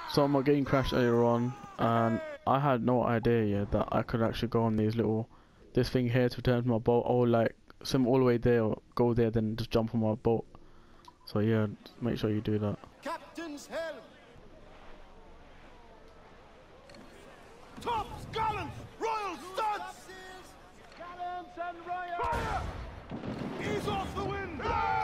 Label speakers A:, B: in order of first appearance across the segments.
A: So my game crashed earlier on, and I had no idea yet that I could actually go on this thing here to return to my boat, or like swim all the way there, or go there, then just jump on my boat. So yeah, make sure you do that.
B: Captain's helm! Tops, gallants, royal studs! Gallants and royal! Fire! Ease off the wind!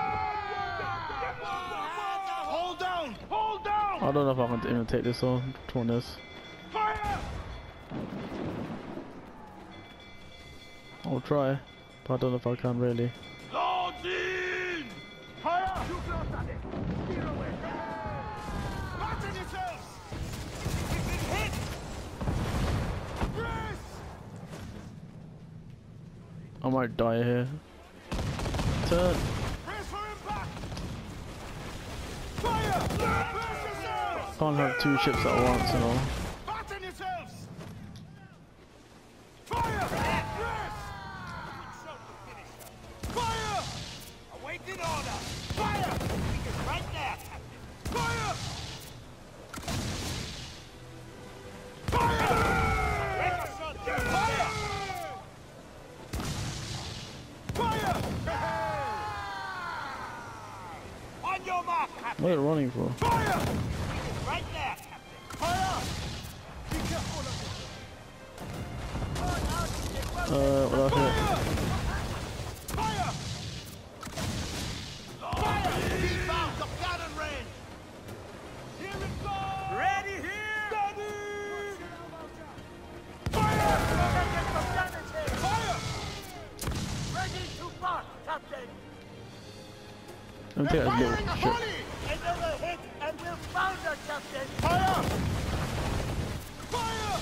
B: Hold down! Hold down!
A: I don't know if I can even take this on, this.
B: Fire!
A: I'll try, but I don't know if I can really.
B: Lords in! Fire! Too close on it! Steer away! Batten yourselves! We've been hit! Brace!
A: I might die here. Turn!
B: Brace for impact! Fire! Brace yourselves!
A: Can't have two ships at once, you know.
B: Batten yourselves! Fire! Brace! Fire! Awaiting order! Fire! Right there, Captain! Fire! Fire! Fire! Fire! On your mark, Captain!
A: What are you running for?
B: Fire! Right there, Captain! Fire! Be careful of
A: What else here?
B: Fire! Fire! Keep out of cannon range! Here it goes! Ready here! Ready! Fire! Fire! Ready to march, Captain!
A: Let me take that little ship.
B: Another hit and we'll founder, Captain! Fire! Fire!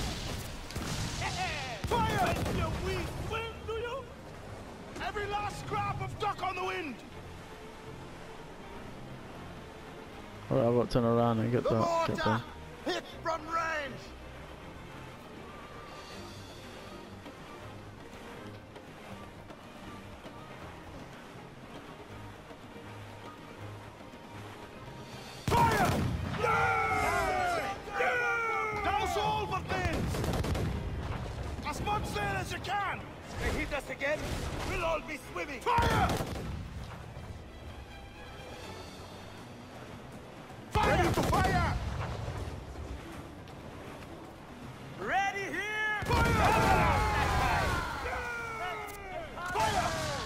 B: Fire! And you weak wind, do you? Every last scrap of duck on the wind!
A: Alright, I've got to turn around and get that. Get them.
B: Hit from range! Fire! Douse all but things! As much sail as you can! They hit us again, we'll all be swimming! Fire! Fire! Ready to fire! Ready here! Fire! Fire!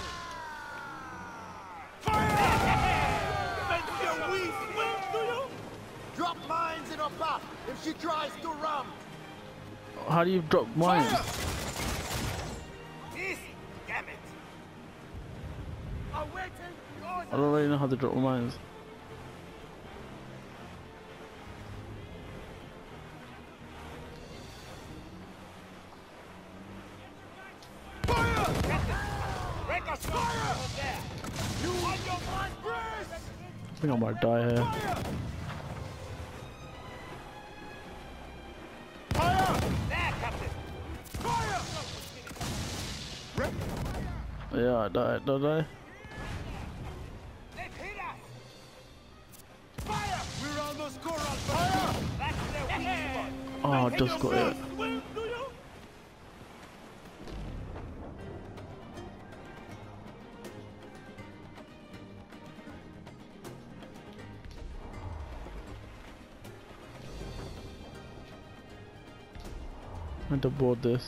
B: Fire! Make your wee swim, do you? Drop mines in her path if she tries to ram!
A: How do you drop mines?
B: Easy, damn it! Awaiting
A: I don't really know how to drop mines.
B: Fire! Break us fire! There! You on your mark, brace!
A: I think I might die here.
B: Fire! Fire! There, Captain! Fire!
A: Yeah, I died, don't I?
B: They've hit us! Fire! We're almost coral! Fire! That's their weak spot!
A: Oh, I just got it.
B: Swim, do you?
A: I had to board this.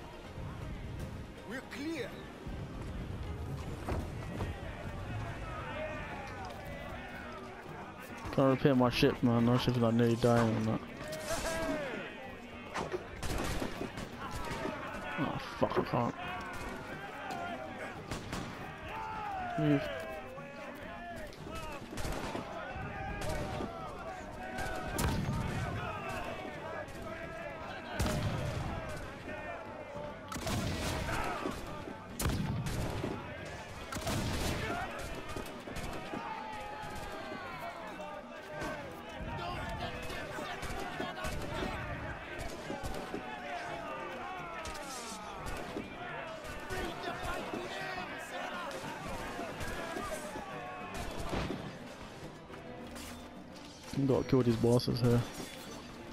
B: We're clear!
A: Trying to repair my ship, man. My ship's like nearly dying and that. Oh fuck, I can't. Move. Gotta kill these bosses here.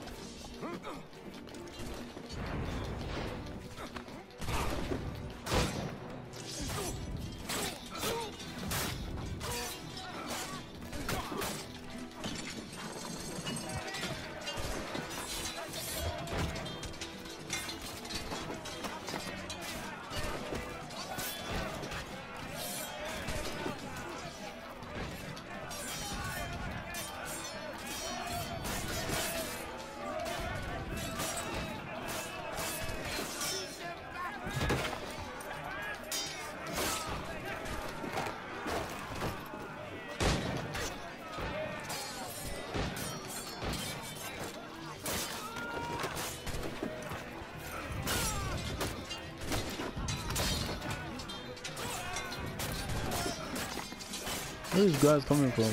A: Where are these guys coming from?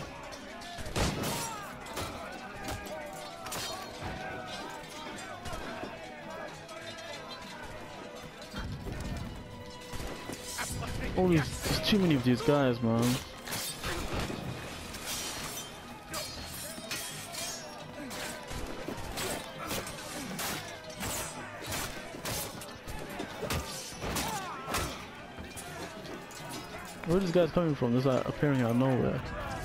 A: Oh, there's too many of these guys, man. Where are these guys coming from? They're like appearing out of nowhere.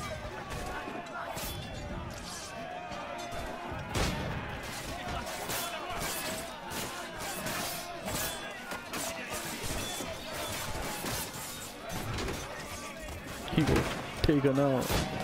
A: He got taken out.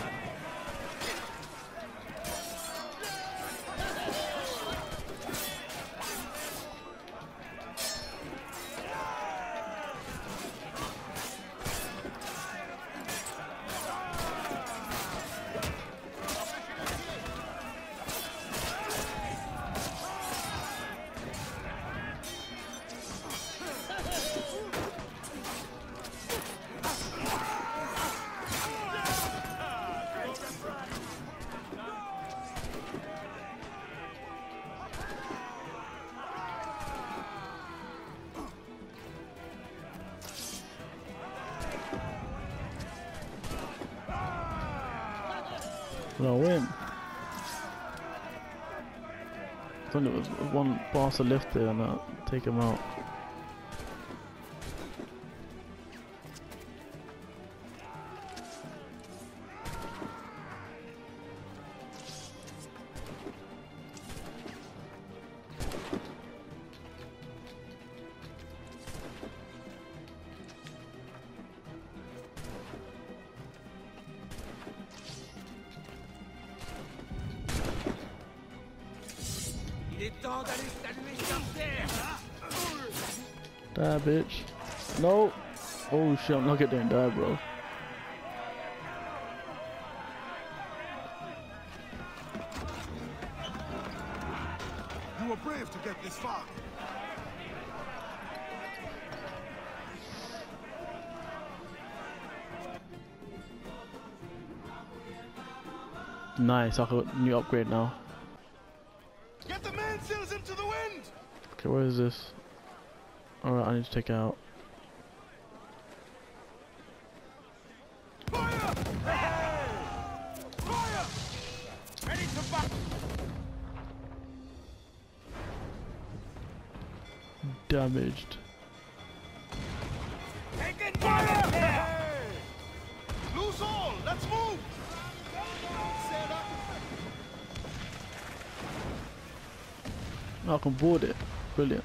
A: Will I win? I thought it was one bastard left there and take him out. Die, bitch. No. Oh shit, I'm not getting die, bro.
B: You were brave to get this far.
A: Nice, I got a new upgrade now.
B: Get the mainsails into the wind!
A: Okay, where is this? Alright, I need to take it out.
B: Fire! Hey! Fire! Ready to back!
A: Damaged.
B: Taking fire! Hey! Loose all! Let's move! Sail up!
A: I can board it. Brilliant.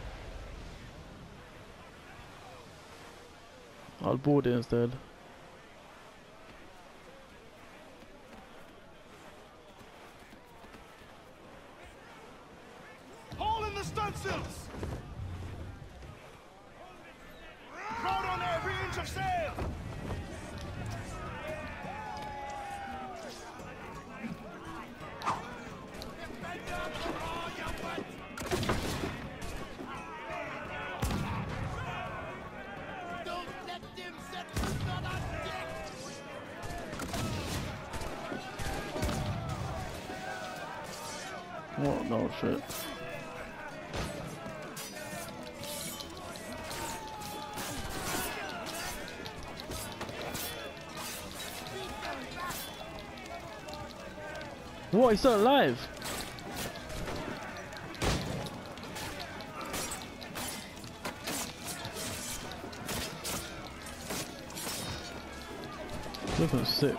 A: I'll board it instead.
B: Haul in the stunsails! Crowd on every inch of sail!
A: Oh no, shit. What? He's still alive? Looking sick.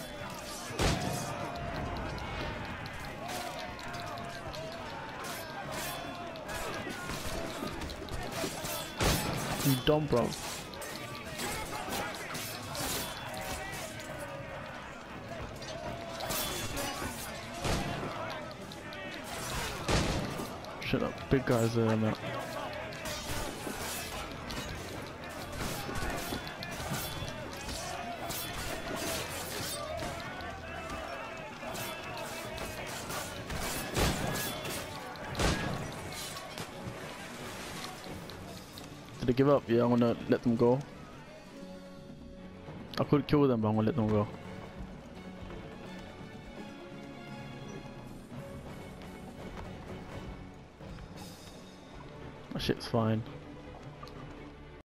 A: You dumb, bro. Shut up, big guys there now. Did they give up? Yeah, I'm gonna let them go. I could kill them, but I'm gonna let them go. My shit's fine.